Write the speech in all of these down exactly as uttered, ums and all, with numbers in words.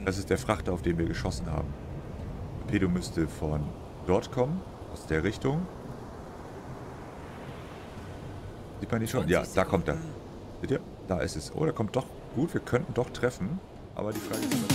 Das ist der Frachter, auf den wir geschossen haben. Der Torpedo müsste von dort kommen, aus der Richtung. Sieht man die schon? Ja, da kommt er. Seht ihr? Da ist es. Oh, der kommt doch gut. Wir könnten doch treffen. Aber die Frage ist...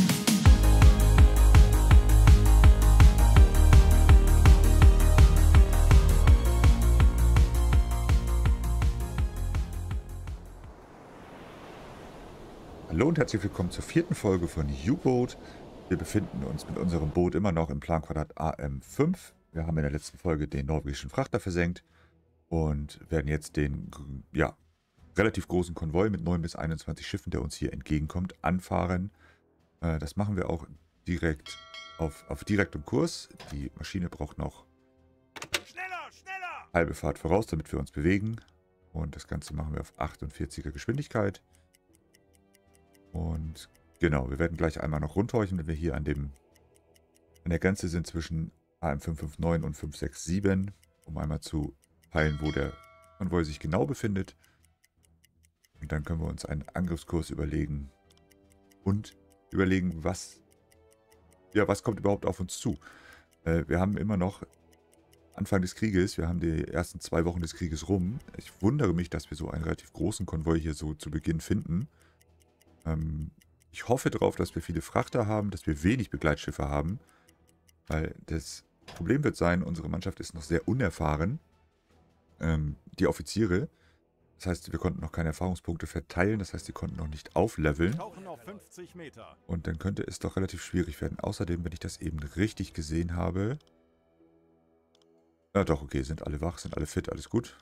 Hallo und herzlich willkommen zur vierten Folge von U-Boat. Wir befinden uns mit unserem Boot immer noch im Planquadrat A M fünf. Wir haben in der letzten Folge den norwegischen Frachter versenkt und werden jetzt den ja, relativ großen Konvoi mit neun bis einundzwanzig Schiffen, der uns hier entgegenkommt, anfahren. Äh, das machen wir auch direkt auf, auf direktem Kurs. Die Maschine braucht noch schneller, schneller! halbe Fahrt voraus, damit wir uns bewegen. Und das Ganze machen wir auf achtundvierziger Geschwindigkeit. Und genau, wir werden gleich einmal noch rundhorchen, wenn wir hier an dem an der Grenze sind zwischen A M fünf fünf neun und fünf sechs sieben, um einmal zu peilen, wo der Konvoi sich genau befindet. Und dann können wir uns einen Angriffskurs überlegen und überlegen, was, ja, was kommt überhaupt auf uns zu. Äh, wir haben immer noch Anfang des Krieges, wir haben die ersten zwei Wochen des Krieges rum. Ich wundere mich, dass wir so einen relativ großen Konvoi hier so zu Beginn finden. Ähm, ich hoffe darauf, dass wir viele Frachter haben, dass wir wenig Begleitschiffe haben, weil das Problem wird sein, unsere Mannschaft ist noch sehr unerfahren, ähm, die Offiziere, das heißt, wir konnten noch keine Erfahrungspunkte verteilen, das heißt, die konnten noch nicht aufleveln Tauchen auf fünfzig Meter. und dann könnte es doch relativ schwierig werden. Außerdem, wenn ich das eben richtig gesehen habe, ja doch, okay, sind alle wach, sind alle fit, alles gut.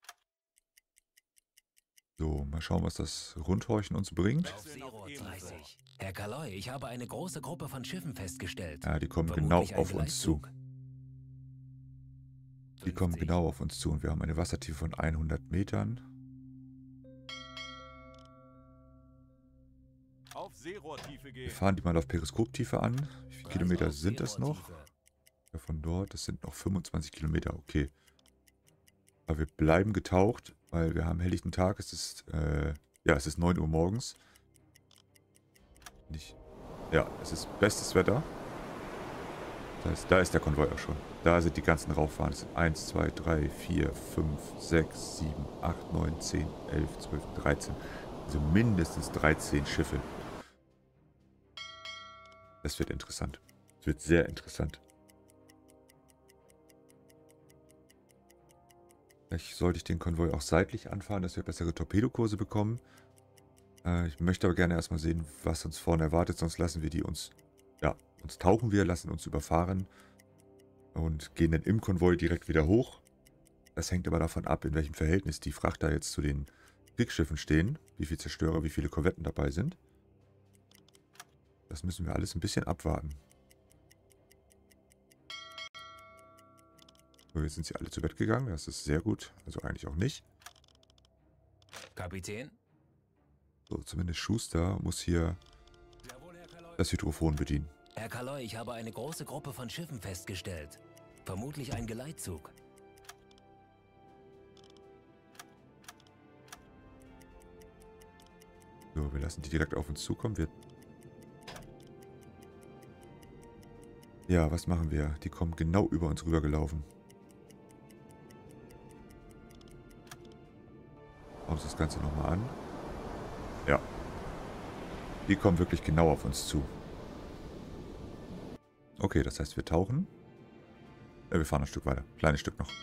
So, mal schauen, was das Rundhorchen uns bringt. Auf Zero dreißig. Herr Kaloi, ich habe eine große Gruppe von Schiffen festgestellt. Ja, die kommen Vermutlich genau ein auf uns zu. Geleitzug. Die kommen genau auf uns zu und wir haben eine Wassertiefe von hundert Metern. Auf Seerohrtiefe Wir gehen. fahren die mal auf Periskoptiefe an. Wie viele Kilometer Auf sind das noch? Seerohrtiefe. Ja, von dort, das sind noch fünfundzwanzig Kilometer, okay. Aber wir bleiben getaucht, weil wir haben helllichten Tag. Es ist, äh, ja, es ist neun Uhr morgens. Nicht, ja, es ist bestes Wetter. Das heißt, da ist der Konvoi auch schon. Da sind die ganzen Rauffahnen. Es sind eins, zwei, drei, vier, fünf, sechs, sieben, acht, neun, zehn, elf, zwölf, dreizehn. Also mindestens dreizehn Schiffe. Das wird interessant. Es wird sehr interessant. Vielleicht sollte ich den Konvoi auch seitlich anfahren, dass wir bessere Torpedokurse bekommen. Äh, ich möchte aber gerne erstmal sehen, was uns vorne erwartet, sonst lassen wir die uns, ja, uns tauchen wir, lassen uns überfahren und gehen dann im Konvoi direkt wieder hoch. Das hängt aber davon ab, in welchem Verhältnis die Frachter jetzt zu den Kriegsschiffen stehen, wie viele Zerstörer, wie viele Korvetten dabei sind. Das müssen wir alles ein bisschen abwarten. So, jetzt sind sie alle zu Bett gegangen, das ist sehr gut, also eigentlich auch nicht. Kapitän? So, zumindest Schuster muss hier Jawohl, Herr Kaloi. das Hydrophon bedienen. Herr Kaloi, ich habe eine große Gruppe von Schiffen festgestellt. Vermutlich ein Geleitzug. So, wir lassen die direkt auf uns zukommen. Wir ja, was machen wir? Die kommen genau über uns rübergelaufen. Schauen uns das Ganze nochmal an. Ja. Die kommen wirklich genau auf uns zu. Okay, das heißt, wir tauchen. Ja, wir fahren ein Stück weiter. Kleines Stück noch.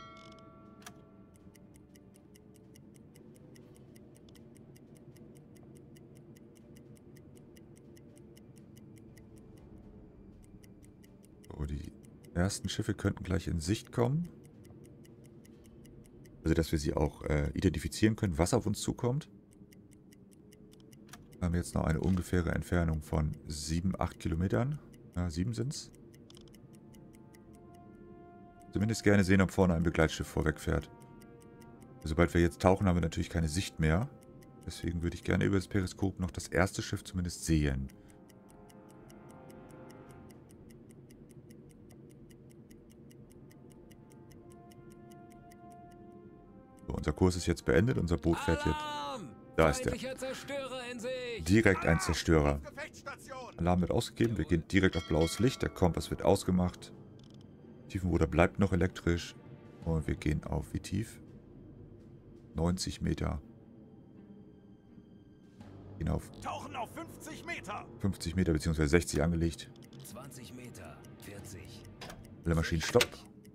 So, die ersten Schiffe könnten gleich in Sicht kommen. Also, dass wir sie auch äh, identifizieren können, was auf uns zukommt. Wir haben jetzt noch eine ungefähre Entfernung von sieben, acht Kilometern. Ja, sieben sind es. Zumindest gerne sehen, ob vorne ein Begleitschiff vorwegfährt. Sobald wir jetzt tauchen, haben wir natürlich keine Sicht mehr. Deswegen würde ich gerne über das Periskop noch das erste Schiff zumindest sehen. So, unser Kurs ist jetzt beendet. Unser Boot fährt jetzt... Alarm! Da ist der. Direkt ein Zerstörer. Alarm wird ausgegeben. Wir gehen direkt auf blaues Licht. Der Kompass wird ausgemacht. Tiefenruder bleibt noch elektrisch. Und wir gehen auf wie tief? neunzig Meter. Gehen auf Tauchen auf fünfzig Meter. fünfzig Meter bzw. sechzig angelegt. zwanzig Meter, vierzig. Alle Maschinen stopp.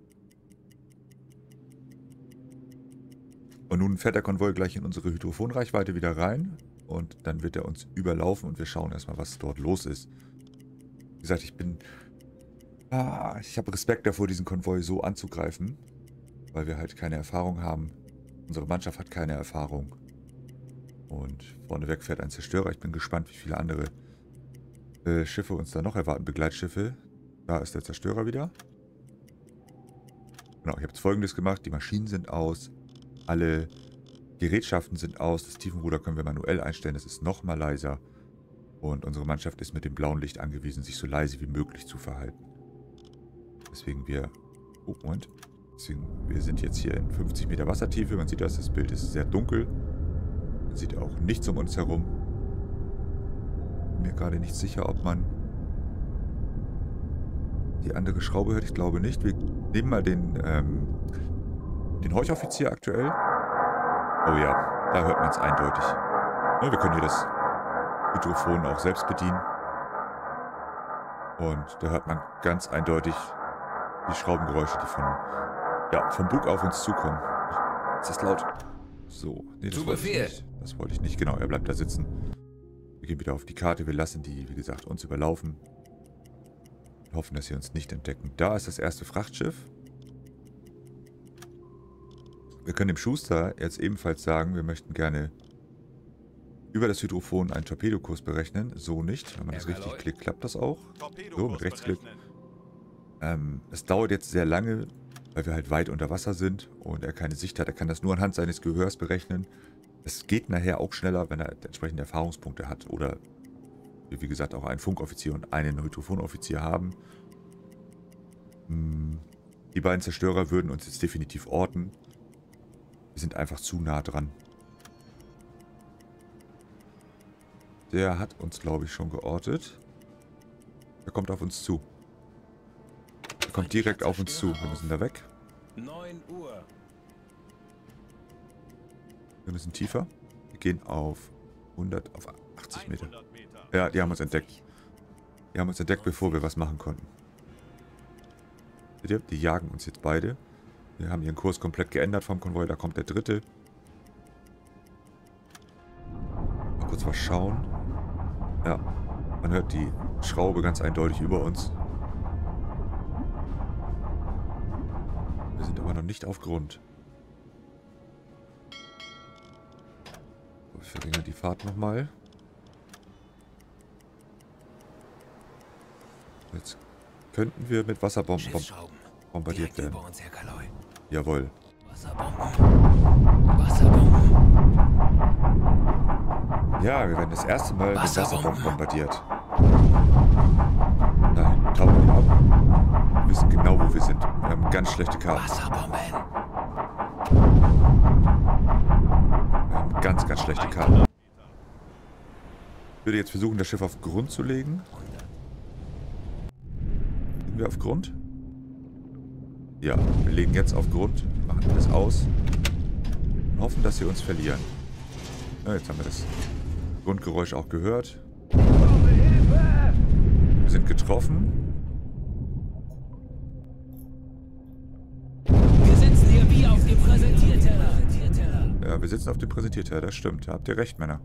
Und nun fährt der Konvoi gleich in unsere Hydrofonreichweite wieder rein. Und dann wird er uns überlaufen und wir schauen erstmal, was dort los ist. Wie gesagt, ich bin... Ah, ich habe Respekt davor, diesen Konvoi so anzugreifen. Weil wir halt keine Erfahrung haben. Unsere Mannschaft hat keine Erfahrung. Und vorneweg fährt ein Zerstörer. Ich bin gespannt, wie viele andere äh, Schiffe uns da noch erwarten. Begleitschiffe. Da ist der Zerstörer wieder. Genau, ich habe jetzt Folgendes gemacht. Die Maschinen sind aus. Alle Gerätschaften sind aus. Das Tiefenruder können wir manuell einstellen. Das ist nochmal leiser. Und unsere Mannschaft ist mit dem blauen Licht angewiesen, sich so leise wie möglich zu verhalten. Deswegen wir... Oh, Moment. Deswegen, wir sind jetzt hier in fünfzig Meter Wassertiefe. Man sieht das, das Bild ist sehr dunkel. Man sieht auch nichts um uns herum. Bin mir gerade nicht sicher, ob man die andere Schraube hört. Ich glaube nicht. Wir nehmen mal den, ähm, den Horchoffizier aktuell. Oh ja, da hört man es eindeutig. Ja, wir können hier das Hydrophon auch selbst bedienen. Und da hört man ganz eindeutig die Schraubengeräusche, die von, ja, vom Bug auf uns zukommen. Ist das laut? So, nee, das Zu wollte ich Befehl. nicht. Das wollte ich nicht. Genau, er bleibt da sitzen. Wir gehen wieder auf die Karte. Wir lassen die, wie gesagt, uns überlaufen. Wir hoffen, dass sie uns nicht entdecken. Da ist das erste Frachtschiff. Wir können dem Schuster jetzt ebenfalls sagen, wir möchten gerne über das Hydrophon einen Torpedokurs berechnen. So nicht. Wenn man das richtig klickt, klappt das auch. So, mit Rechtsklick. Ähm, es dauert jetzt sehr lange, weil wir halt weit unter Wasser sind und er keine Sicht hat. Er kann das nur anhand seines Gehörs berechnen. Es geht nachher auch schneller, wenn er entsprechende Erfahrungspunkte hat. Oder, wie gesagt, auch einen Funkoffizier und einen Hydrofonoffizier haben. Die beiden Zerstörer würden uns jetzt definitiv orten. Wir sind einfach zu nah dran. Der hat uns, glaube ich, schon geortet. Er kommt auf uns zu. Er kommt direkt auf uns zu. Wir müssen da weg. neun Uhr. Wir müssen tiefer. Wir gehen auf hundert, auf achtzig Meter. Ja, die haben uns entdeckt. Die haben uns entdeckt, bevor wir was machen konnten. Seht ihr? Die jagen uns jetzt beide. Wir haben ihren Kurs komplett geändert vom Konvoi. Da kommt der dritte. Mal kurz was schauen. Ja, man hört die Schraube ganz eindeutig über uns. Wir sind aber noch nicht auf Grund. Ich verringere die Fahrt nochmal. Jetzt könnten wir mit Wasserbomben bom bombardiert werden. Über uns, Herr Kaloi. Jawohl. Wasserbomben. Wasserbomben. Ja, wir werden das erste Mal mit Wasserbomben. Wasserbomben bombardiert. Da hinten tauchen wir ab. Wir wissen genau, wo wir sind. Wir haben ganz schlechte Karten. Wasserbomben. Wir haben ganz, ganz schlechte Karten. Ich würde jetzt versuchen, das Schiff auf Grund zu legen. Sind wir auf Grund? Ja, wir legen jetzt auf Grund, machen alles aus und hoffen, dass sie uns verlieren. Ja, jetzt haben wir das Grundgeräusch auch gehört. Wir sind getroffen. Wir sitzen hier wie auf dem Präsentierteller. Ja, wir sitzen auf dem Präsentierteller, das stimmt. Da habt ihr recht, Männer.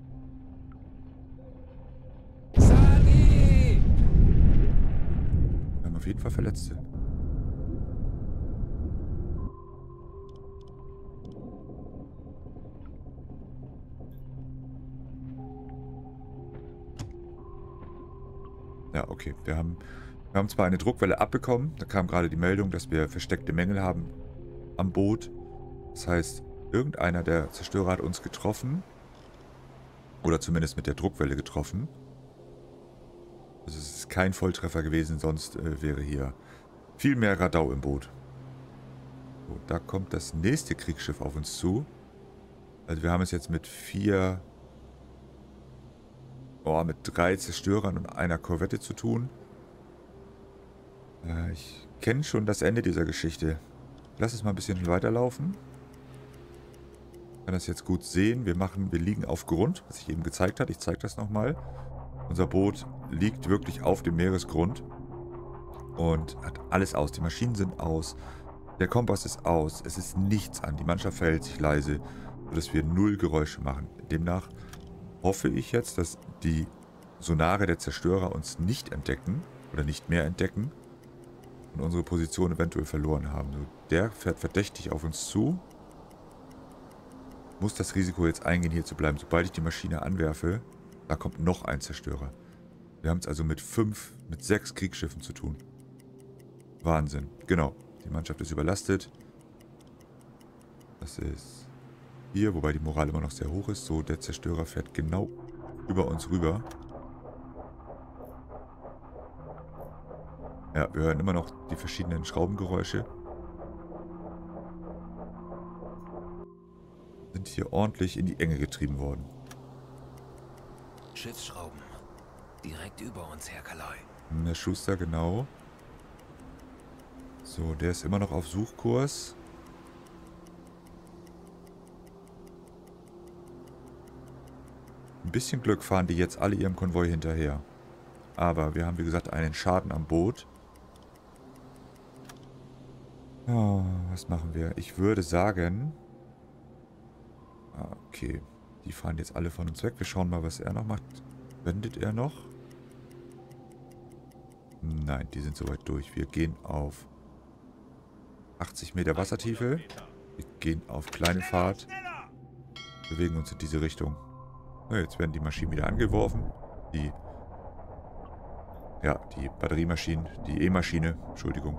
Sagi! Wir haben auf jeden Fall Verletzte. Ja, okay. Wir haben, wir haben zwar eine Druckwelle abbekommen. Da kam gerade die Meldung, dass wir versteckte Mängel haben am Boot. Das heißt, irgendeiner der Zerstörer hat uns getroffen. Oder zumindest mit der Druckwelle getroffen. Also es ist kein Volltreffer gewesen, sonst äh, wäre hier viel mehr Radau im Boot. So, da kommt das nächste Kriegsschiff auf uns zu. Also wir haben es jetzt mit vier, oh, mit drei Zerstörern und einer Korvette zu tun. Äh, ich kenne schon das Ende dieser Geschichte. Lass es mal ein bisschen weiterlaufen. Ich kann das jetzt gut sehen. Wir machen, wir liegen auf Grund, was ich eben gezeigt habe. Ich zeige das nochmal. Unser Boot liegt wirklich auf dem Meeresgrund und hat alles aus. Die Maschinen sind aus. Der Kompass ist aus. Es ist nichts an. Die Mannschaft verhält sich leise, sodass wir null Geräusche machen. Demnach hoffe ich jetzt, dass die Sonare der Zerstörer uns nicht entdecken oder nicht mehr entdecken und unsere Position eventuell verloren haben. So, der fährt verdächtig auf uns zu. Muss das Risiko jetzt eingehen, hier zu bleiben. Sobald ich die Maschine anwerfe, da kommt noch ein Zerstörer. Wir haben es also mit fünf, mit sechs Kriegsschiffen zu tun. Wahnsinn. Genau. Die Mannschaft ist überlastet. Das ist hier, wobei die Moral immer noch sehr hoch ist. So, der Zerstörer fährt genau über uns rüber. Ja, wir hören immer noch die verschiedenen Schraubengeräusche. Sind hier ordentlich in die Enge getrieben worden. Schiffsschrauben. Direkt über uns, Herr Kaloi. Der Schuster, genau. So, der ist immer noch auf Suchkurs. Ein bisschen Glück fahren die jetzt alle ihrem Konvoi hinterher. Aber wir haben, wie gesagt, einen Schaden am Boot. Oh, was machen wir? Ich würde sagen... Okay, die fahren jetzt alle von uns weg. Wir schauen mal, was er noch macht. Wendet er noch? Nein, die sind soweit durch. Wir gehen auf achtzig Meter Wassertiefe. Wir gehen auf kleine Fahrt. Bewegen uns in diese Richtung. Na, jetzt werden die Maschinen wieder angeworfen. Die... Ja, die Batteriemaschinen. Die E-Maschine. Entschuldigung.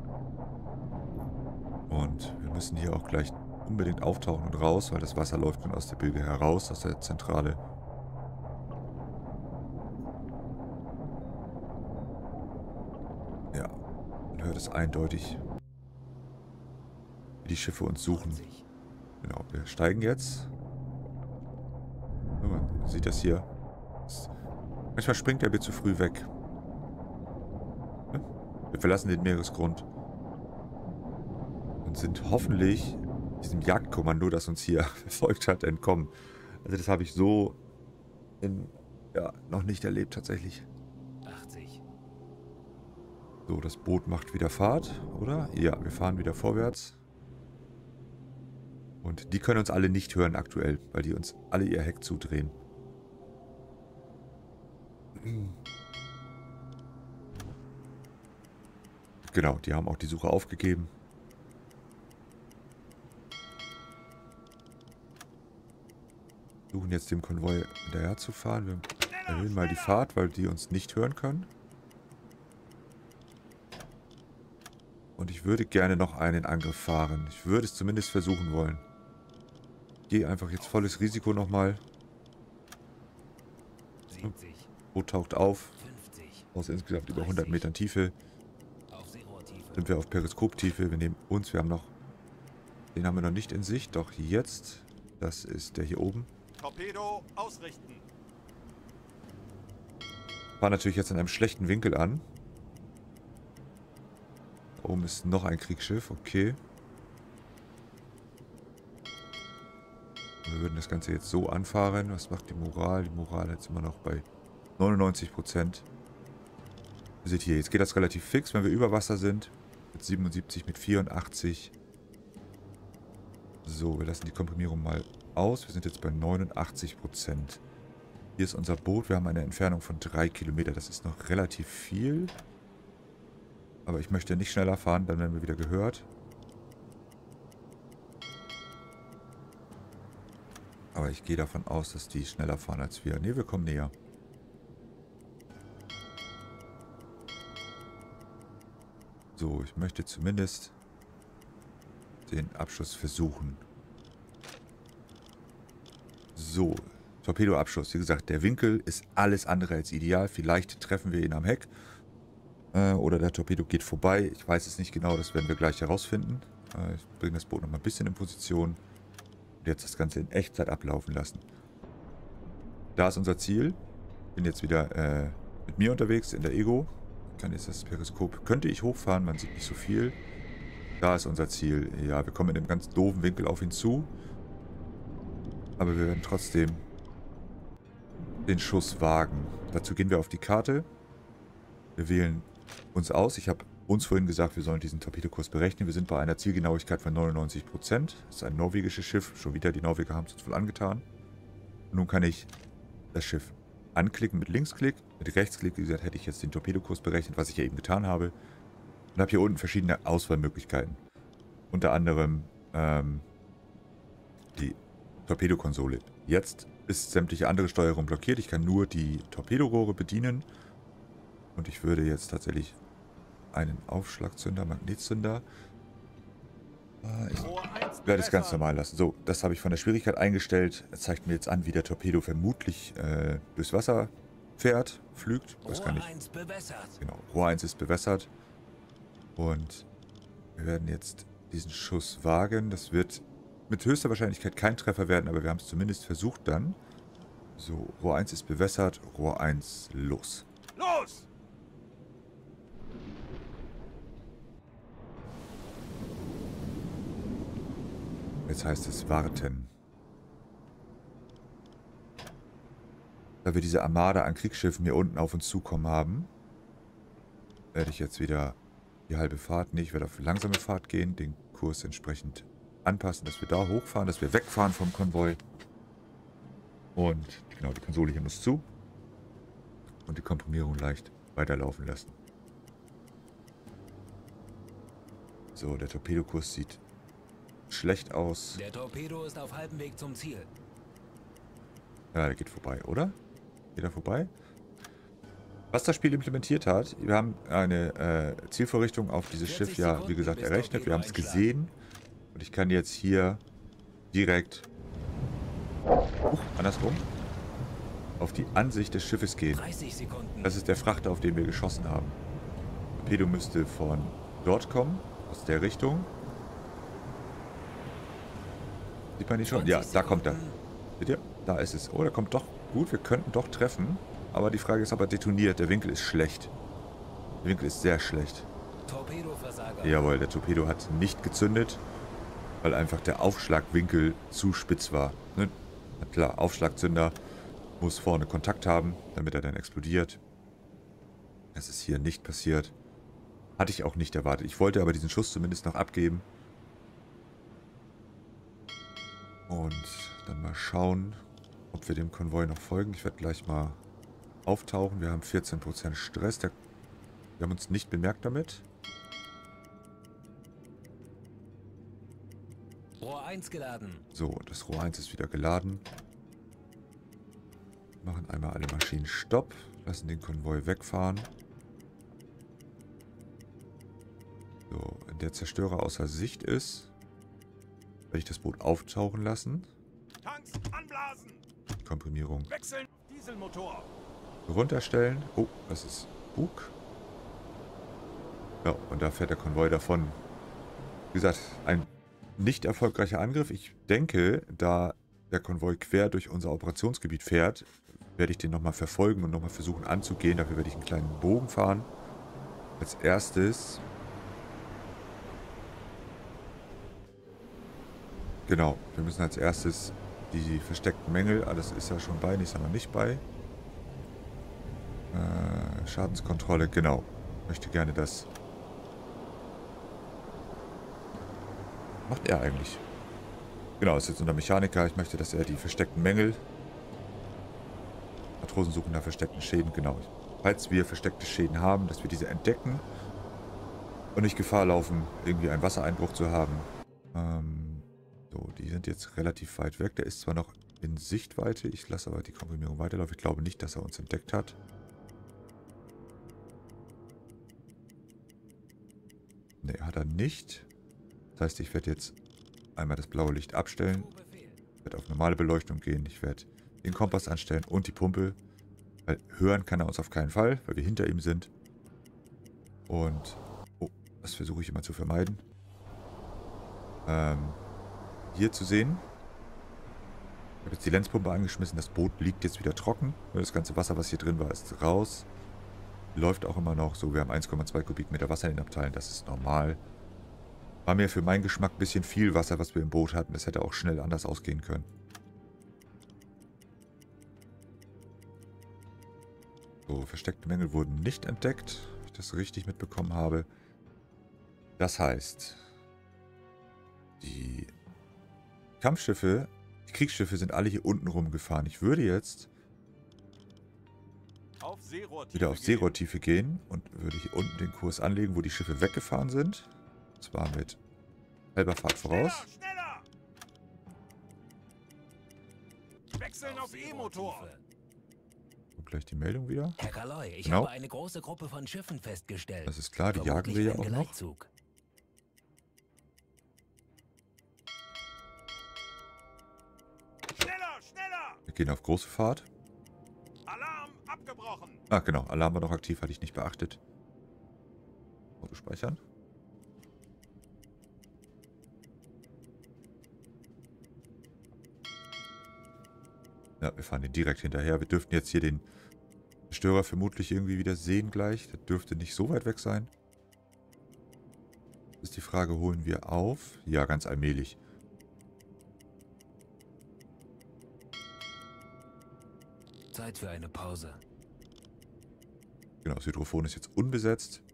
Und wir müssen hier auch gleich unbedingt auftauchen und raus, weil das Wasser läuft dann aus der Bilge heraus, aus der Zentrale. Ja, man hört es eindeutig, wie die Schiffe uns suchen. Genau, wir steigen jetzt. Man sieht das hier. Manchmal springt er mir zu früh weg. Wir verlassen den Meeresgrund und sind hoffentlich diesem Jagdkommando, das uns hier verfolgt hat, entkommen. Also das habe ich so in, ja, noch nicht erlebt tatsächlich. achtzig. So, das Boot macht wieder Fahrt, oder? Ja, wir fahren wieder vorwärts. Und die können uns alle nicht hören aktuell, weil die uns alle ihr Heck zudrehen. Genau, die haben auch die Suche aufgegeben. Suchen jetzt dem Konvoi hinterher zu fahren. Wir erhöhen mal die Fahrt, weil die uns nicht hören können. Und ich würde gerne noch einen Angriff fahren. Ich würde es zumindest versuchen wollen. Ich gehe einfach jetzt volles Risiko nochmal. siebzig. Boot taucht auf. fünfzig. Aus insgesamt über hundert Metern Tiefe. Auf Seerohrtiefe. Sind wir auf Periskoptiefe. Wir nehmen uns. Wir haben noch... Den haben wir noch nicht in Sicht. Doch jetzt. Das ist der hier oben. Torpedo ausrichten. Fahren natürlich jetzt in einem schlechten Winkel an. Da oben ist noch ein Kriegsschiff. Okay. Wir würden das Ganze jetzt so anfahren. Was macht die Moral? Die Moral jetzt immer noch bei neunundneunzig Prozent. Ihr seht hier, jetzt geht das relativ fix, wenn wir über Wasser sind. Mit siebenundsiebzig, mit vierundachtzig. So, wir lassen die Komprimierung mal aus. Wir sind jetzt bei neunundachtzig Prozent. Hier ist unser Boot. Wir haben eine Entfernung von drei Kilometer. Das ist noch relativ viel. Aber ich möchte nicht schneller fahren, dann werden wir wieder gehört. Aber ich gehe davon aus, dass die schneller fahren als wir. Ne, wir kommen näher. So, ich möchte zumindest den Abschuss versuchen. So, Torpedoabschuss. Wie gesagt, der Winkel ist alles andere als ideal. Vielleicht treffen wir ihn am Heck. Äh, oder der Torpedo geht vorbei. Ich weiß es nicht genau, das werden wir gleich herausfinden. Äh, ich bringe das Boot noch mal ein bisschen in Position. Und jetzt das Ganze in Echtzeit ablaufen lassen. Da ist unser Ziel. Bin jetzt wieder äh, mit mir unterwegs in der Ego. Kann jetzt das Periskop. Könnte ich hochfahren, man sieht nicht so viel. Da ist unser Ziel. Ja, wir kommen in einem ganz doofen Winkel auf ihn zu. Aber wir werden trotzdem den Schuss wagen. Dazu gehen wir auf die Karte. Wir wählen uns aus. Ich habe uns vorhin gesagt, wir sollen diesen Torpedokurs berechnen. Wir sind bei einer Zielgenauigkeit von neunundneunzig Prozent. Das ist ein norwegisches Schiff. Schon wieder, die Norweger haben es uns wohl angetan. Und nun kann ich das Schiff anklicken mit Linksklick. Mit Rechtsklick, wie gesagt, hätte ich jetzt den Torpedokurs berechnet, was ich ja eben getan habe. Und habe hier unten verschiedene Auswahlmöglichkeiten. Unter anderem ähm, die Torpedokonsole. Jetzt ist sämtliche andere Steuerung blockiert. Ich kann nur die Torpedorohre bedienen. Und ich würde jetzt tatsächlich einen Aufschlagzünder, Magnetzünder. Ich werde es ganz normal lassen. So, das habe ich von der Schwierigkeit eingestellt. Er zeigt mir jetzt an, wie der Torpedo vermutlich äh, durchs Wasser fährt, flügt. Das kann ich. Genau, Rohr eins ist bewässert. Und wir werden jetzt diesen Schuss wagen. Das wird mit höchster Wahrscheinlichkeit kein Treffer werden, aber wir haben es zumindest versucht dann. So, Rohr eins ist bewässert, Rohr eins los. Los! Jetzt heißt es warten. Da wir diese Armada an Kriegsschiffen hier unten auf uns zukommen haben, werde ich jetzt wieder die halbe Fahrt, nee, ich werde auf langsame Fahrt gehen, den Kurs entsprechend anpassen, dass wir da hochfahren, dass wir wegfahren vom Konvoi. Und genau, die Konsole hier muss zu. Und die Komprimierung leicht weiterlaufen lassen. So, der Torpedokurs sieht schlecht aus. Der Torpedo ist auf halbem Weg zum Ziel. Ja, der geht vorbei, oder? Geht er vorbei? Was das Spiel implementiert hat, wir haben eine äh, Zielvorrichtung auf dieses Schiff ja, wie gesagt, errechnet. Wir haben es gesehen. Und ich kann jetzt hier direkt uh, andersrum auf die Ansicht des Schiffes gehen. Das ist der Frachter, auf den wir geschossen haben. Der Torpedo müsste von dort kommen, aus der Richtung. Sieht man ihn schon? Ja, da kommt er. Seht ihr? Da ist es. Oh, der kommt doch gut. Wir könnten doch treffen. Aber die Frage ist, ob er detoniert. Der Winkel ist schlecht. Der Winkel ist sehr schlecht. Jawohl, der Torpedo hat nicht gezündet, weil einfach der Aufschlagwinkel zu spitz war. Ne? Na klar, Aufschlagzünder muss vorne Kontakt haben, damit er dann explodiert. Das ist hier nicht passiert. Hatte ich auch nicht erwartet. Ich wollte aber diesen Schuss zumindest noch abgeben. Und dann mal schauen, ob wir dem Konvoi noch folgen. Ich werde gleich mal auftauchen. Wir haben vierzehn Prozent Stress. Der, wir haben uns nicht bemerkt damit. Rohr eins geladen. So, das Rohr eins ist wieder geladen. Machen einmal alle Maschinen Stopp. Lassen den Konvoi wegfahren. So, wenn der Zerstörer außer Sicht ist, werde ich das Boot auftauchen lassen. Tanks anblasen. Komprimierung Wechseln. Dieselmotor. runterstellen. Oh, das ist Bug. Ja, und da fährt der Konvoi davon. Wie gesagt, ein nicht erfolgreicher Angriff. Ich denke, da der Konvoi quer durch unser Operationsgebiet fährt, werde ich den nochmal verfolgen und nochmal versuchen anzugehen. Dafür werde ich einen kleinen Bogen fahren. Als erstes... Genau, wir müssen als erstes die versteckten Mängel, alles ist ja schon bei, nichts haben wir nicht bei. Äh, Schadenskontrolle, genau. Ich möchte gerne das... Macht er eigentlich? Genau, ist jetzt unser Mechaniker. Ich möchte, dass er die versteckten Mängel... Matrosen suchen nach versteckten Schäden, genau. Falls wir versteckte Schäden haben, dass wir diese entdecken und nicht Gefahr laufen, irgendwie einen Wassereinbruch zu haben. Ähm, so, die sind jetzt relativ weit weg. Der ist zwar noch in Sichtweite, ich lasse aber die Komprimierung weiterlaufen. Ich glaube nicht, dass er uns entdeckt hat. Ne, hat er nicht. Das heißt, ich werde jetzt einmal das blaue Licht abstellen. Ich werde auf normale Beleuchtung gehen. Ich werde den Kompass anstellen und die Pumpe. Weil hören kann er uns auf keinen Fall, weil wir hinter ihm sind. Und, oh, das versuche ich immer zu vermeiden. Ähm, hier zu sehen, Ich habe jetzt die Lenzpumpe angeschmissen. Das Boot liegt jetzt wieder trocken. Das ganze Wasser, was hier drin war, ist raus. Läuft auch immer noch so. Wir haben eins Komma zwei Kubikmeter Wasser in den Abteilen. Das ist normal. War mir für meinen Geschmack ein bisschen viel Wasser, was wir im Boot hatten. Das hätte auch schnell anders ausgehen können. So, versteckte Mängel wurden nicht entdeckt, wenn ich das richtig mitbekommen habe. Das heißt, die Kampfschiffe, die Kriegsschiffe sind alle hier unten rumgefahren. Ich würde jetzt Auf Seerohrtiefe wieder auf gehen. Seerohrtiefe gehen und würde hier unten den Kurs anlegen, wo die Schiffe weggefahren sind. Und zwar mit halber Fahrt voraus. Schneller, schneller! Wechseln auf E-Motor. Und gleich die Meldung wieder. Herr Kaloy, ich Genau. habe eine große Gruppe von Schiffen festgestellt. Das ist klar, die Vermutlich jagen wir ja ein auch noch. Geleitzug. Schneller, schneller! Wir gehen auf große Fahrt. Alarm abgebrochen. Ah, genau. Alarm war noch aktiv, hatte ich nicht beachtet. Auto speichern. Ja, wir fahren den direkt hinterher. Wir dürften jetzt hier den Zerstörer vermutlich irgendwie wieder sehen gleich. Der dürfte nicht so weit weg sein. Ist die Frage, holen wir auf? Ja, ganz allmählich. Zeit für eine Pause. Genau, das Hydrophon ist jetzt unbesetzt.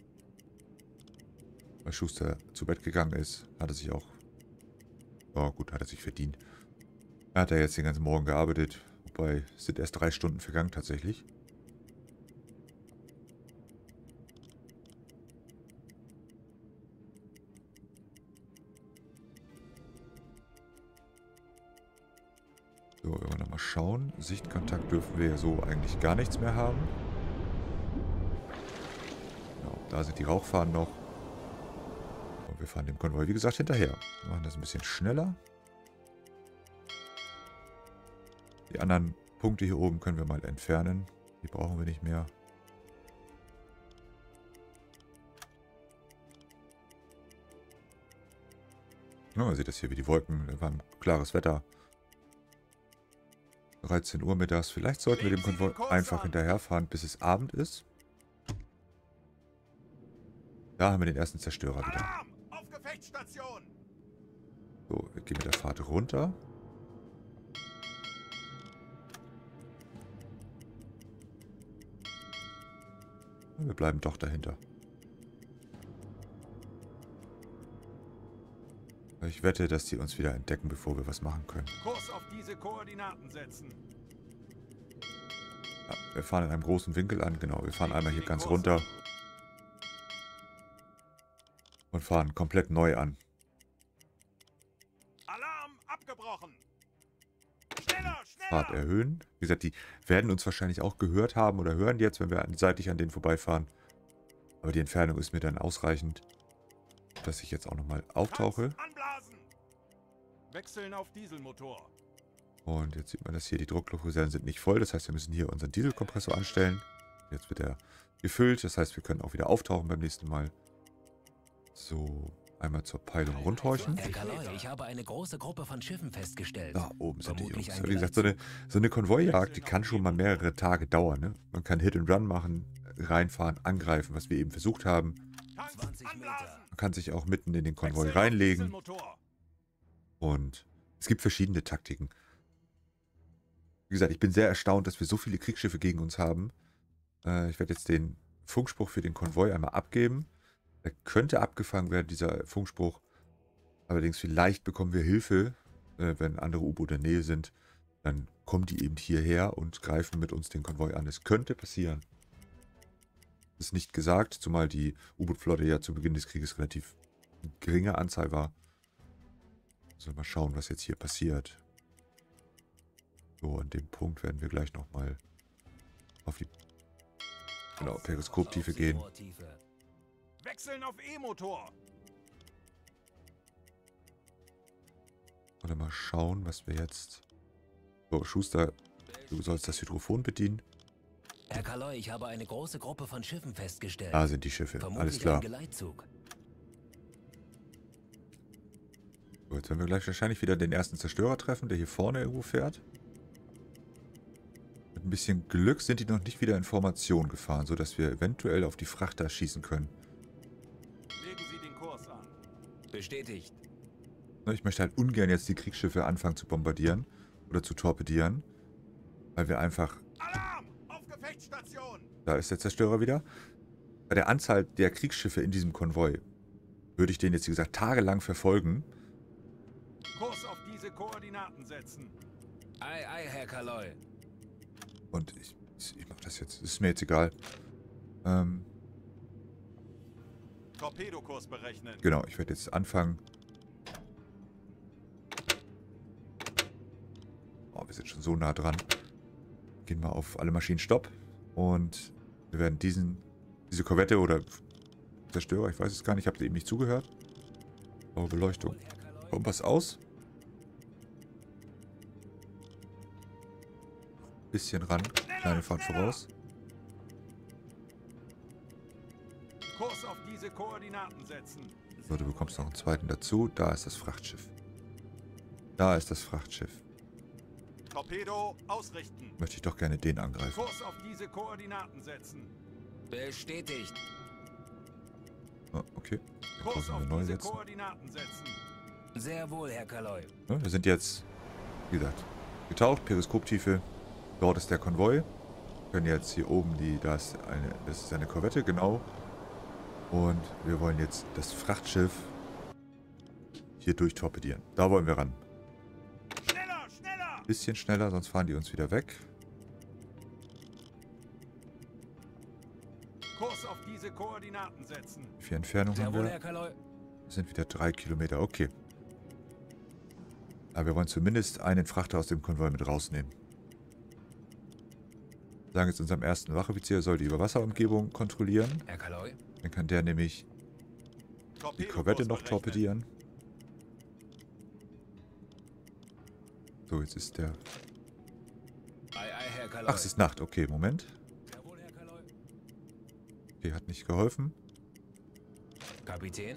Weil Schuster zu Bett gegangen ist, hat er sich auch... Ja gut, hat er sich verdient. Er hat ja jetzt den ganzen Morgen gearbeitet. Wobei, es sind erst drei Stunden vergangen tatsächlich. So, wenn wir nochmal schauen. Sichtkontakt dürfen wir ja so eigentlich gar nichts mehr haben. Genau, da sind die Rauchfahnen noch. Und wir fahren dem Konvoi, wie gesagt, hinterher. Wir machen das ein bisschen schneller. Die anderen Punkte hier oben können wir mal entfernen. Die brauchen wir nicht mehr. Ja, man sieht das hier, wie die Wolken, da war ein klares Wetter. dreizehn Uhr mittags. Vielleicht sollten wir dem Konvoi einfach hinterherfahren, bis es Abend ist. Da haben wir den ersten Zerstörer wieder. Alarm! Auf Gefechtsstation! So, wir gehen mit der Fahrt runter. Und wir bleiben doch dahinter. Ich wette, dass die uns wieder entdecken, bevor wir was machen können. Kurs auf diese Koordinaten setzen. Ja, wir fahren in einem großen Winkel an. Genau, wir fahren einmal hier ganz runter. Und fahren komplett neu an. Alarm abgebrochen. Schneller, Fahrt schneller! erhöhen. Wie gesagt, die werden uns wahrscheinlich auch gehört haben oder hören jetzt, wenn wir seitlich an denen vorbeifahren. Aber die Entfernung ist mir dann ausreichend, dass ich jetzt auch nochmal auftauche. Tanks anblasen! Wechseln auf Dieselmotor. Und jetzt sieht man das hier, die Druckluftreserven sind nicht voll. Das heißt, wir müssen hier unseren Dieselkompressor anstellen. Jetzt wird er gefüllt. Das heißt, wir können auch wieder auftauchen beim nächsten Mal. So, einmal zur Peilung rundhorchen. Herr Kaloy, ich habe eine große Gruppe von Schiffen festgestellt. Da oben sind die Vermutlich Jungs. ein Wie gesagt, so eine, so eine Konvojjagd, die kann schon mal mehrere Tage dauern. Ne? Man kann Hit and Run machen, reinfahren, angreifen, was wir eben versucht haben. Tanks zwanzig anblasen! Meter. Man kann sich auch mitten in den Konvoi Wechseln auf reinlegen. Dieselmotor. Und es gibt verschiedene Taktiken. Wie gesagt, ich bin sehr erstaunt, dass wir so viele Kriegsschiffe gegen uns haben. Äh, ich werde jetzt den Funkspruch für den Konvoi einmal abgeben. Der könnte abgefangen werden, dieser Funkspruch. Allerdings vielleicht bekommen wir Hilfe, äh, wenn andere U-Boote in der Nähe sind. Dann kommen die eben hierher und greifen mit uns den Konvoi an. Es könnte passieren. Das ist nicht gesagt, zumal die U-Boot-Flotte ja zu Beginn des Krieges relativ geringe Anzahl war. Also mal schauen, was jetzt hier passiert. So, an dem Punkt werden wir gleich nochmal auf die genau, Periskoptiefe gehen. Seerohrtiefe. Wechseln auf E-Motor. Oder mal schauen, was wir jetzt... So, Schuster, du sollst das Hydrophon bedienen. Herr Kaloy, ich habe eine große Gruppe von Schiffen festgestellt. Da sind die Schiffe, Vermutlich alles ein klar. Geleitzug. So, jetzt werden wir gleich wahrscheinlich wieder den ersten Zerstörer treffen, der hier vorne irgendwo fährt. Mit ein bisschen Glück sind die noch nicht wieder in Formation gefahren, sodass wir eventuell auf die Frachter schießen können. Legen Sie den Kurs an. Bestätigt. Ich möchte halt ungern jetzt die Kriegsschiffe anfangen zu bombardieren oder zu torpedieren, weil wir einfach... Alarm! Auf Gefechtsstation! Da ist der Zerstörer wieder. Bei der Anzahl der Kriegsschiffe in diesem Konvoi würde ich den jetzt, wie gesagt, tagelang verfolgen. Kurs auf diese Koordinaten setzen. Ei, ei, Herr Kaloi. Und ich, ich mache das jetzt. Ist mir jetzt egal. Ähm, Torpedokurs berechnen. genau, ich werde jetzt anfangen. Oh, wir sind schon so nah dran. Gehen wir auf alle Maschinen Stopp. Und wir werden diesen, diese Korvette oder Zerstörer, ich weiß es gar nicht, ich habe eben nicht zugehört. Oh, Beleuchtung. Kommt was aus? Bisschen ran. Kleine Fahrt voraus. Kurs auf diese Koordinaten setzen. So, du bekommst noch einen zweiten dazu. Da ist das Frachtschiff. Da ist das Frachtschiff. Torpedo ausrichten. Möchte ich doch gerne den angreifen. Kurs auf diese Koordinaten setzen. Bestätigt. Oh, okay. Den Kurs Kurs auf wir neu diese setzen. Koordinaten setzen. Sehr wohl, Herr Kaloi. Ja, wir sind jetzt, wie gesagt, getaucht. Periskoptiefe. Dort ist der Konvoi. Wir können jetzt hier oben die, da ist eine, das ist eine Korvette, genau. Und wir wollen jetzt das Frachtschiff hier durchtorpedieren. Da wollen wir ran. Schneller, schneller! Bisschen schneller, sonst fahren die uns wieder weg. Kurs auf diese Koordinaten setzen. Wie viel Entfernung Sehr haben wohl, wir? Herr Kaloi. Das sind wieder drei Kilometer, okay. Aber wir wollen zumindest einen Frachter aus dem Konvoi mit rausnehmen. Wir sagen jetzt unserem ersten Wachoffizier, er soll die Überwasserumgebung kontrollieren. Herr Kaloi. Dann kann der nämlich die Korvette noch torpedieren. So, jetzt ist der... Ei, ei, Herr Kaloi. Ach, es ist Nacht. Okay, Moment. Sehr wohl, Herr Kaloi. Okay, hat nicht geholfen. Kapitän.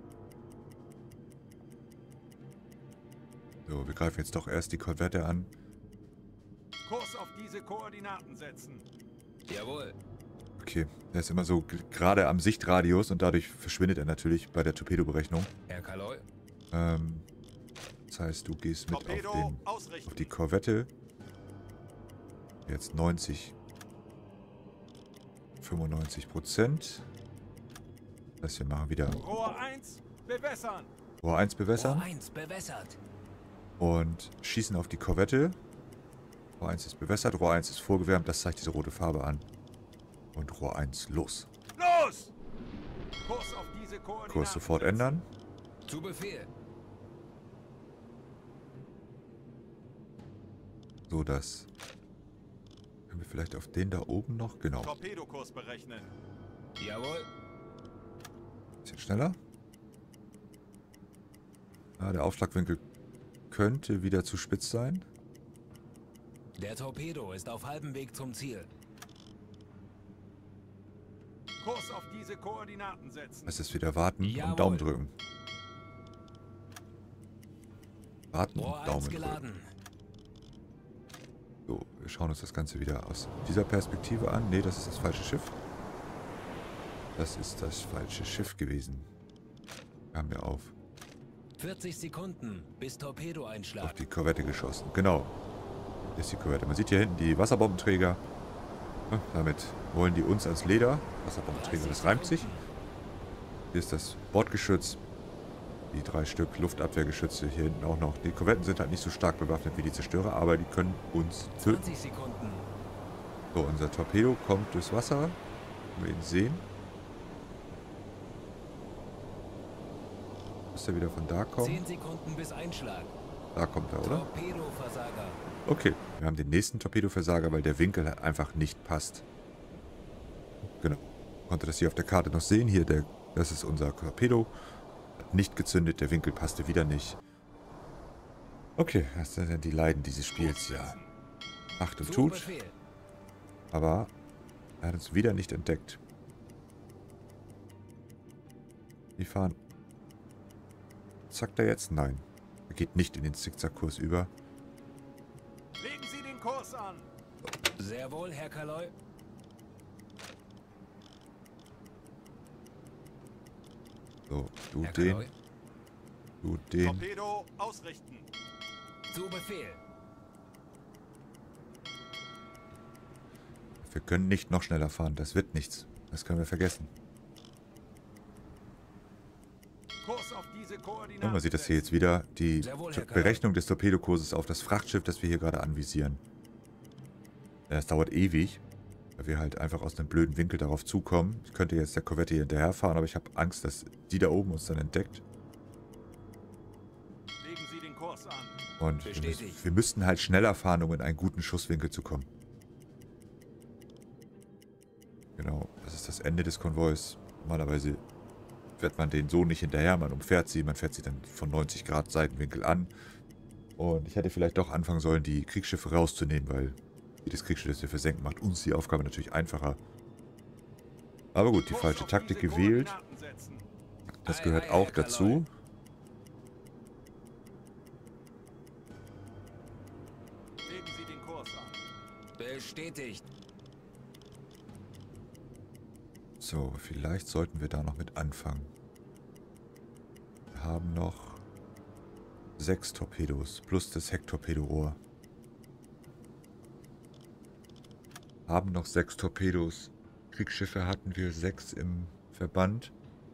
So, wir greifen jetzt doch erst die Korvette an. Kurs auf diese Koordinaten setzen. Jawohl. Okay, der ist immer so g- gerade am Sichtradius und dadurch verschwindet er natürlich bei der Torpedoberechnung. Herr Kaloi. Ähm, das heißt, du gehst mit auf, Torpedo den, ausrichten. auf die Korvette. Jetzt neunzig, fünfundneunzig Prozent. Das heißt, wir machen wieder Rohr eins, bewässern. Rohr eins Rohr bewässern eins bewässert. und schießen auf die Korvette. Rohr eins ist bewässert, Rohr eins ist vorgewärmt, das zeigt diese rote Farbe an. Und Rohr eins los. Los! Kurs auf diese Koordinaten Kurs sofort setzen. ändern. Zu Befehl. So, das können wir vielleicht auf den da oben noch, genau. Torpedokurs berechnen. Jawohl. Bisschen schneller. Ah, der Aufschlagwinkel könnte wieder zu spitz sein. Der Torpedo ist auf halbem Weg zum Ziel. Kurs auf diese Koordinaten setzen. Es ist wieder warten Jawohl. und Daumen drücken. Warten Rohr und eins Daumen drücken. geladen. So, wir schauen uns das Ganze wieder aus dieser Perspektive an. Ne, das ist das falsche Schiff. Das ist das falsche Schiff gewesen. Haben wir auf, vierzig Sekunden bis auf Torpedoeinschlag. die Korvette geschossen. Genau. Hier ist die Korvette. Man sieht hier hinten die Wasserbombenträger. Ja, damit wollen die uns ans Leder. Wasserbombenträger, das reimt sich. Hier ist das Bordgeschütz. Die drei Stück Luftabwehrgeschütze hier hinten auch noch. Die Korvetten sind halt nicht so stark bewaffnet wie die Zerstörer, aber die können uns töten. zwanzig Sekunden. So, unser Torpedo kommt durchs Wasser. Können wir ihn sehen. Muss er wieder von da kommen? zehn Sekunden bis Einschlag. Da kommt er, oder? Torpedoversager. Okay, wir haben den nächsten Torpedoversager, weil der Winkel halt einfach nicht passt. Genau. Konnte das hier auf der Karte noch sehen. Hier, der, das ist unser Torpedo. Hat nicht gezündet, der Winkel passte wieder nicht. Okay, das sind dann die Leiden dieses Spiels, ja. Macht und Zu tut, Befehl. aber er hat uns wieder nicht entdeckt. Die fahren. Zackt er jetzt? Nein. Er geht nicht in den Zickzackkurs über. Legen Sie den Kurs an. Sehr wohl, Herr Kaloy. So, du Herr den, Kaloy. du den. Torpedo ausrichten. Zu Befehl. Wir können nicht noch schneller fahren, das wird nichts. Das können wir vergessen. Kurs auf diese Koordinaten. Und man sieht das hier jetzt wieder, die Sehr wohl, Herr Kaloy. Berechnung des Torpedokurses auf das Frachtschiff, das wir hier gerade anvisieren. Das dauert ewig, weil wir halt einfach aus einem blöden Winkel darauf zukommen. Ich könnte jetzt der Korvette hier hinterherfahren, aber ich habe Angst, dass die da oben uns dann entdeckt. Legen Sie den Kurs an. Und wir, Bestätigt. müssen, wir müssten halt schneller fahren, um in einen guten Schusswinkel zu kommen. Genau, das ist das Ende des Konvois. Normalerweise fährt man den so nicht hinterher, man umfährt sie, man fährt sie dann von neunzig Grad Seitenwinkel an. Und ich hätte vielleicht doch anfangen sollen, die Kriegsschiffe rauszunehmen, weil jedes Kriegsschiff, das wir versenken, macht uns die Aufgabe natürlich einfacher. Aber gut, die Kurs falsche auf Taktik diese gewählt. Koordinaten setzen. Das Ei, gehört ei, auch Herr Kaloy. dazu. Legen Sie den Kurs an. Bestätigt. So, vielleicht sollten wir da noch mit anfangen. Wir haben noch sechs Torpedos plus das Hecktorpedorohr. Haben noch sechs Torpedos. Kriegsschiffe hatten wir sechs im Verband.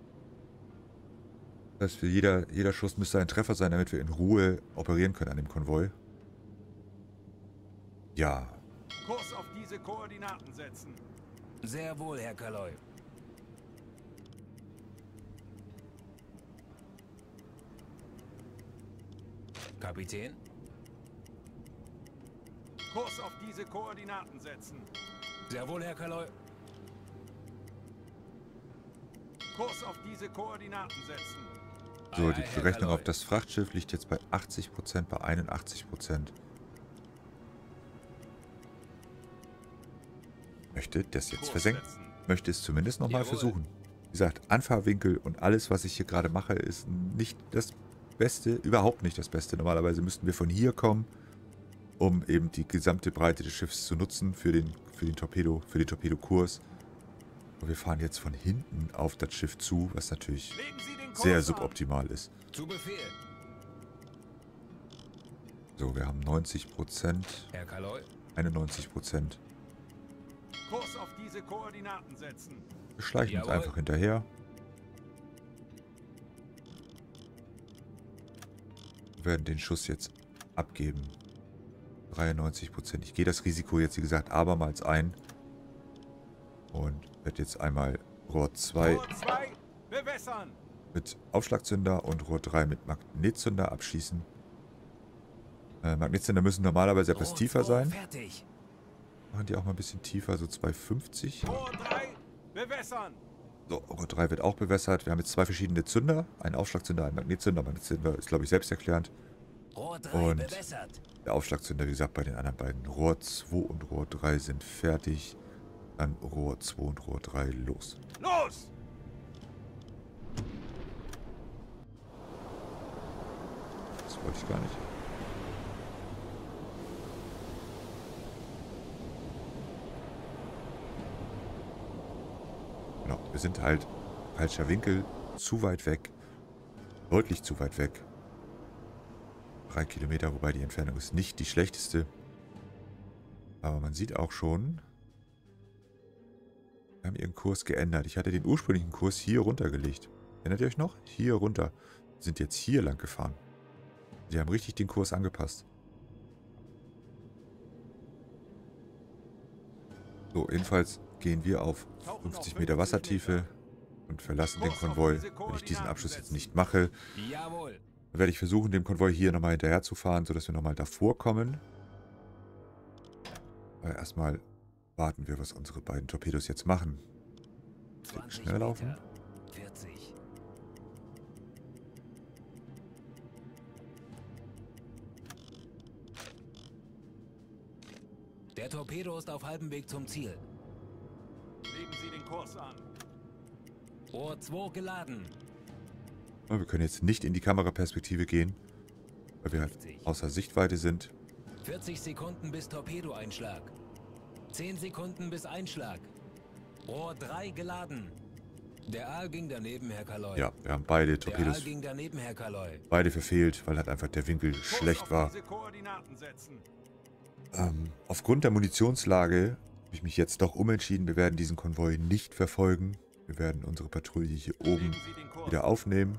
Das heißt, für jeder, jeder Schuss müsste ein Treffer sein, damit wir in Ruhe operieren können an dem Konvoi. Ja, Kurs auf diese Koordinaten setzen. Sehr wohl, Herr Kaloy. Kapitän. Kurs auf diese Koordinaten setzen. Sehr wohl, Herr Kaloy. Kurs auf diese Koordinaten setzen. so, Ei, die ei, Herr Berechnung Kaloy. auf das Frachtschiff liegt jetzt bei achtzig Prozent, bei einundachtzig Prozent. Möchte das jetzt Kurs versenken. setzen. Möchte es zumindest nochmal Jawohl. versuchen. Wie gesagt, Anfahrwinkel und alles, was ich hier gerade mache, ist nicht das Beste, überhaupt nicht das Beste. Normalerweise müssten wir von hier kommen, um eben die gesamte Breite des Schiffs zu nutzen für den, für den Torpedo, für den Torpedokurs. Aber wir fahren jetzt von hinten auf das Schiff zu, was natürlich Legen Sie den Kurs sehr an. suboptimal ist. Zu Befehl. So, wir haben neunzig Prozent, Herr Kaloy. einundneunzig Prozent. Kurs auf diese Koordinaten setzen. Wir schleichen uns Jawohl. einfach hinterher. Wir werden den Schuss jetzt abgeben. dreiundneunzig Prozent. Ich gehe das Risiko jetzt, wie gesagt, abermals ein. Und werde jetzt einmal Rohr zwei Rohr zwei, bewässern. mit Aufschlagzünder und Rohr drei mit Magnetzünder abschießen. Äh, Magnetzünder müssen normalerweise etwas Rot tiefer zwei, sein. Fertig. Machen die auch mal ein bisschen tiefer, so zwei fünfzig. Rohr drei, bewässern. So, Rohr drei wird auch bewässert. Wir haben jetzt zwei verschiedene Zünder. Einen Aufschlagzünder, einen Magnetzünder. Magnetzünder ist, glaube ich, selbsterklärend. Rohr drei Und- bewässert. Der Aufschlagzünder, wie gesagt, bei den anderen beiden. Rohr zwei und Rohr drei sind fertig. Dann Rohr zwei und Rohr drei los. Los! Das wollte ich gar nicht. Genau, wir sind halt falscher Winkel, zu weit weg. Deutlich zu weit weg. Drei Kilometer, wobei die Entfernung ist nicht die schlechteste. Aber man sieht auch schon, wir haben ihren Kurs geändert. Ich hatte den ursprünglichen Kurs hier runtergelegt. Erinnert ihr euch noch? Hier runter. Wir sind jetzt hier lang gefahren. Sie haben richtig den Kurs angepasst. So, jedenfalls gehen wir auf fünfzig Meter Wassertiefe und verlassen den Konvoi. Wenn ich diesen Abschluss jetzt nicht mache, Jawohl. dann werde ich versuchen, dem Konvoi hier nochmal hinterher zu fahren, sodass wir nochmal davor kommen. Aber erstmal warten wir, was unsere beiden Torpedos jetzt machen. zwanzig Schnell laufen. Meter. vierzig. Der Torpedo ist auf halbem Weg zum Ziel. Legen Sie den Kurs an. Rohr zwei geladen. Wir können jetzt nicht in die Kameraperspektive gehen. weil wir halt außer Sichtweite sind. vierzig Sekunden bis Torpedoeinschlag. zehn Sekunden bis Einschlag. Rohr drei geladen. Der Aal ging daneben, Herr Kaloy. Ja, wir haben beide Der Aal Torpedos, ging daneben, Herr Kaloy. beide verfehlt, weil halt einfach der Winkel Kurs schlecht auf war. diese Koordinaten setzen. Ähm, aufgrund der Munitionslage habe ich mich jetzt doch umentschieden. Wir werden diesen Konvoi nicht verfolgen. Wir werden unsere Patrouille hier oben Legen Sie den Kurs. wieder aufnehmen.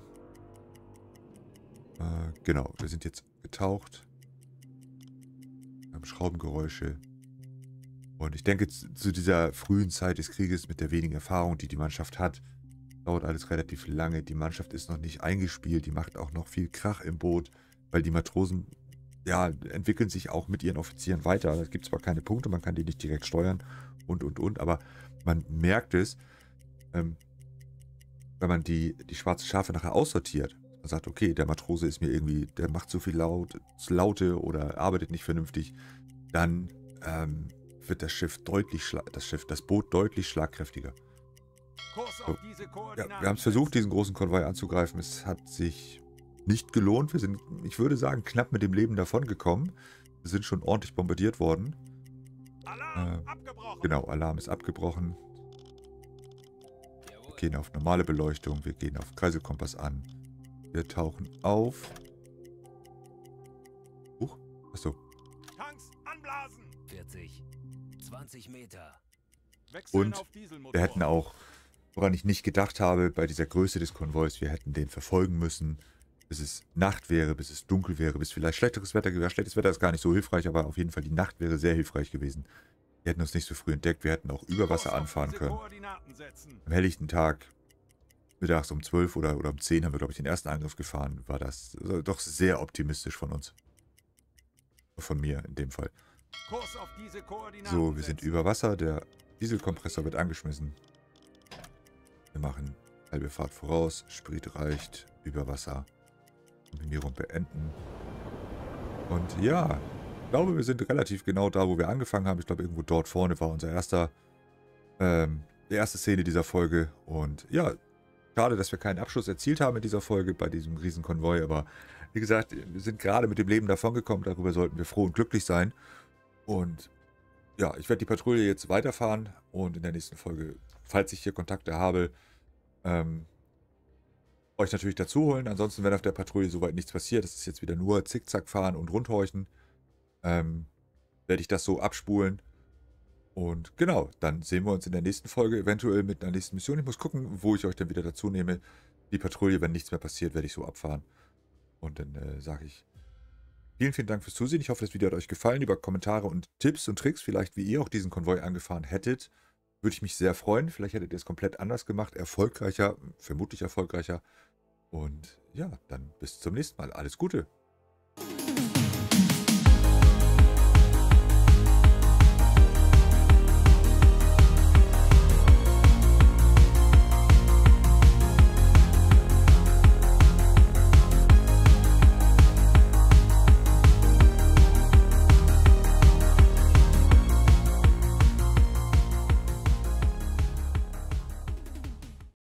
Äh, genau, wir sind jetzt getaucht. Wir haben Schraubengeräusche. Und ich denke, zu zu dieser frühen Zeit des Krieges mit der wenigen Erfahrung, die die Mannschaft hat, dauert alles relativ lange. Die Mannschaft ist noch nicht eingespielt. Die macht auch noch viel Krach im Boot, weil die Matrosen ja, entwickeln sich auch mit ihren Offizieren weiter. Es gibt zwar keine Punkte, man kann die nicht direkt steuern und, und, und, aber man merkt es, ähm, wenn man die, die schwarzen Schafe nachher aussortiert. Man sagt, okay, der Matrose ist mir irgendwie, der macht zu viel Laut, zu Laute oder arbeitet nicht vernünftig, dann ähm, wird das Schiff deutlich, schla- das Schiff, das Boot deutlich schlagkräftiger. Kurs So. auf diese Ja, Koordinaten wir haben es versucht, diesen großen Konvoi anzugreifen. Es hat sich nicht gelohnt. Wir sind, ich würde sagen, knapp mit dem Leben davon gekommen. Wir sind schon ordentlich bombardiert worden. setzen. Alarm Äh, abgebrochen. Genau, Alarm ist abgebrochen. Wir gehen auf normale Beleuchtung. Wir gehen auf Kreiselkompass an. Wir tauchen auf. Huch, achso. Tanks anblasen. vierzig. zwanzig Meter. Wechseln Und auf Dieselmotor. Wir hätten auch, woran ich nicht gedacht habe, bei dieser Größe des Konvois, wir hätten den verfolgen müssen, bis es Nacht wäre, bis es dunkel wäre, bis vielleicht schlechteres Wetter gewesen. Schlechtes Wetter ist gar nicht so hilfreich, aber auf jeden Fall die Nacht wäre sehr hilfreich gewesen. Wir hätten uns nicht so früh entdeckt, wir hätten auch über Wasser Kurs auf anfahren diese können. Koordinaten setzen. Am helllichten Tag, mittags um zwölf oder, oder um zehn haben wir, glaube ich, den ersten Angriff gefahren, war das äh, doch sehr optimistisch von uns. Von mir in dem Fall. Kurs auf diese Koordinaten So, wir sind setzen. über Wasser, der Dieselkompressor wird angeschmissen. Wir machen halbe Fahrt voraus, Sprit reicht, über Wasser. Kombinierung beenden. Und ja, ich glaube, wir sind relativ genau da, wo wir angefangen haben. Ich glaube, irgendwo dort vorne war unser erster, ähm, die erste Szene dieser Folge. Und ja, schade, dass wir keinen Abschluss erzielt haben in dieser Folge bei diesem Riesenkonvoi. Aber wie gesagt, wir sind gerade mit dem Leben davongekommen. Darüber sollten wir froh und glücklich sein. Und ja, ich werde die Patrouille jetzt weiterfahren und in der nächsten Folge, falls ich hier Kontakte habe, ähm, euch natürlich dazu holen. Ansonsten, wenn auf der Patrouille soweit nichts passiert, das ist jetzt wieder nur Zickzack fahren und rundhorchen, ähm, werde ich das so abspulen. Und genau, dann sehen wir uns in der nächsten Folge, eventuell mit einer nächsten Mission. Ich muss gucken, wo ich euch dann wieder dazu nehme. Die Patrouille, wenn nichts mehr passiert, werde ich so abfahren. Und dann äh, sage ich vielen, vielen Dank fürs Zusehen. Ich hoffe, das Video hat euch gefallen. Über Kommentare und Tipps und Tricks, vielleicht wie ihr auch diesen Konvoi angefahren hättet, würde ich mich sehr freuen. Vielleicht hättet ihr es komplett anders gemacht, erfolgreicher, vermutlich erfolgreicher. Und ja, dann bis zum nächsten Mal. Alles Gute.